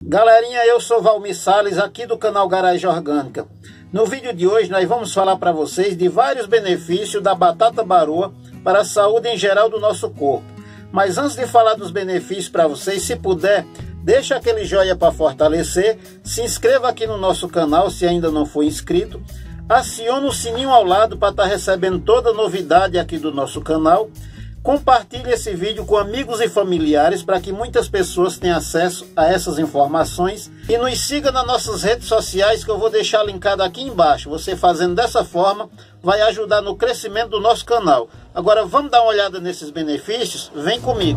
Galerinha, eu sou Valmir Salles, aqui do canal Garagem Orgânica. No vídeo de hoje nós vamos falar para vocês de vários benefícios da batata baroa para a saúde em geral do nosso corpo. Mas antes de falar dos benefícios para vocês, se puder, deixa aquele joinha para fortalecer, se inscreva aqui no nosso canal se ainda não for inscrito, acione o sininho ao lado para estar recebendo toda novidade aqui do nosso canal. Compartilhe esse vídeo com amigos e familiares para que muitas pessoas tenham acesso a essas informações. E nos siga nas nossas redes sociais que eu vou deixar linkado aqui embaixo. Você fazendo dessa forma vai ajudar no crescimento do nosso canal. Agora vamos dar uma olhada nesses benefícios? Vem comigo!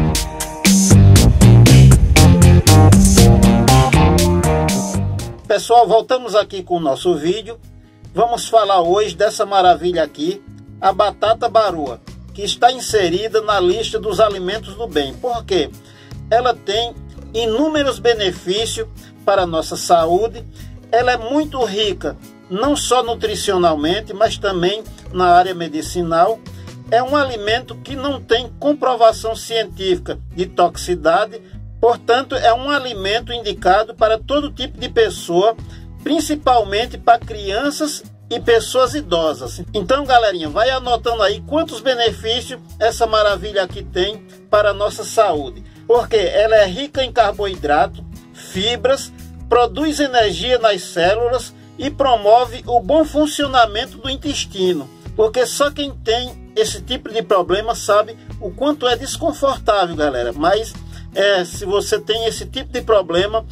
Pessoal, voltamos aqui com o nosso vídeo. Vamos falar hoje dessa maravilha aqui, a batata baroa, que está inserida na lista dos alimentos do bem. Por quê? Ela tem inúmeros benefícios para a nossa saúde. Ela é muito rica, não só nutricionalmente, mas também na área medicinal. É um alimento que não tem comprovação científica de toxicidade, portanto, é um alimento indicado para todo tipo de pessoa, principalmente para crianças e pessoas idosas. Então, galerinha, vai anotando aí quantos benefícios essa maravilha aqui tem para a nossa saúde. Porque ela é rica em carboidrato, fibras, produz energia nas células e promove o bom funcionamento do intestino. Porque só quem tem esse tipo de problema sabe o quanto é desconfortável, galera. Mas se você tem esse tipo de problema,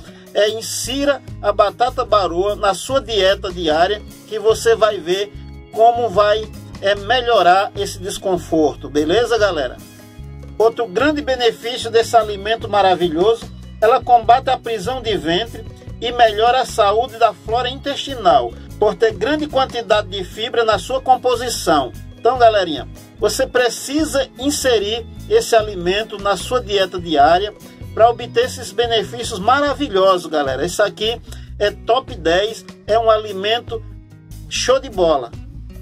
insira a batata baroa na sua dieta diária, que você vai ver como vai melhorar esse desconforto, beleza, galera? Outro grande benefício desse alimento maravilhoso, ela combate a prisão de ventre e melhora a saúde da flora intestinal, por ter grande quantidade de fibra na sua composição. Então, galerinha, você precisa inserir esse alimento na sua dieta diária para obter esses benefícios maravilhosos, galera. Isso aqui é top 10, é um alimento show de bola.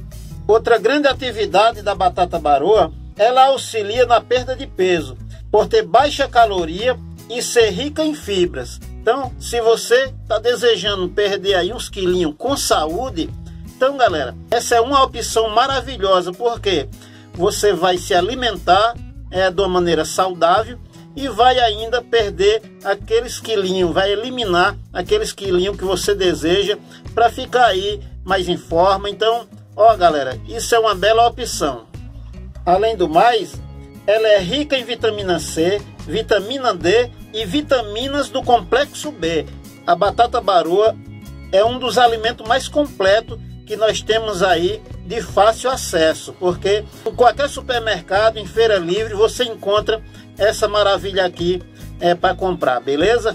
Outra grande atividade da batata baroa, ela auxilia na perda de peso, por ter baixa caloria e ser rica em fibras. Então, se você está desejando perder aí uns quilinhos com saúde, então, galera, essa é uma opção maravilhosa, porque você vai se alimentar de uma maneira saudável e vai ainda perder aqueles quilinhos, vai eliminar aqueles quilinhos que você deseja para ficar aí mais em forma. Então, ó, galera, isso é uma bela opção. Além do mais, ela é rica em vitamina C, vitamina D e vitaminas do complexo B. A batata baroa é um dos alimentos mais completos que nós temos aí de fácil acesso, porque em qualquer supermercado, em feira livre, você encontra essa maravilha aqui para comprar, beleza?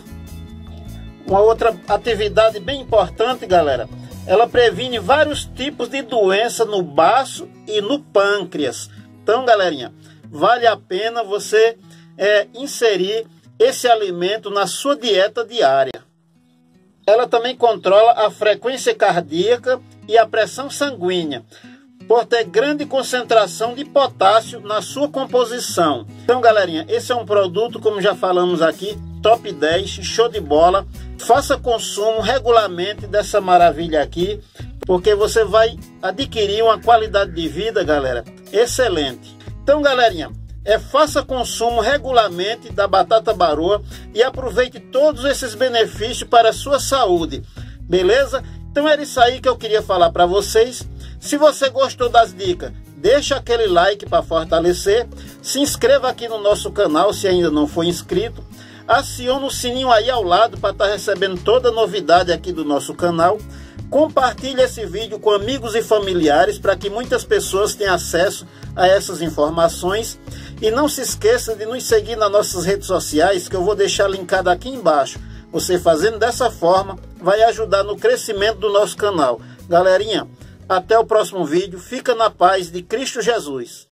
Uma outra atividade bem importante, galera, ela previne vários tipos de doença no baço e no pâncreas. Então, galerinha, vale a pena você inserir esse alimento na sua dieta diária. Ela também controla a frequência cardíaca e a pressão sanguínea, por ter grande concentração de potássio na sua composição. Então, galerinha, esse é um produto, como já falamos aqui, top 10, show de bola. Faça consumo regularmente dessa maravilha aqui, porque você vai adquirir uma qualidade de vida, galera, excelente. Então, galerinha, faça consumo regularmente da batata baroa e aproveite todos esses benefícios para a sua saúde, beleza? Então era isso aí que eu queria falar para vocês. Se você gostou das dicas, deixa aquele like para fortalecer, se inscreva aqui no nosso canal se ainda não for inscrito, acione o sininho aí ao lado para estar recebendo toda novidade aqui do nosso canal. Compartilhe esse vídeo com amigos e familiares para que muitas pessoas tenham acesso a essas informações. E não se esqueça de nos seguir nas nossas redes sociais, que eu vou deixar linkado aqui embaixo. Você fazendo dessa forma vai ajudar no crescimento do nosso canal. Galerinha, até o próximo vídeo. Fica na paz de Cristo Jesus.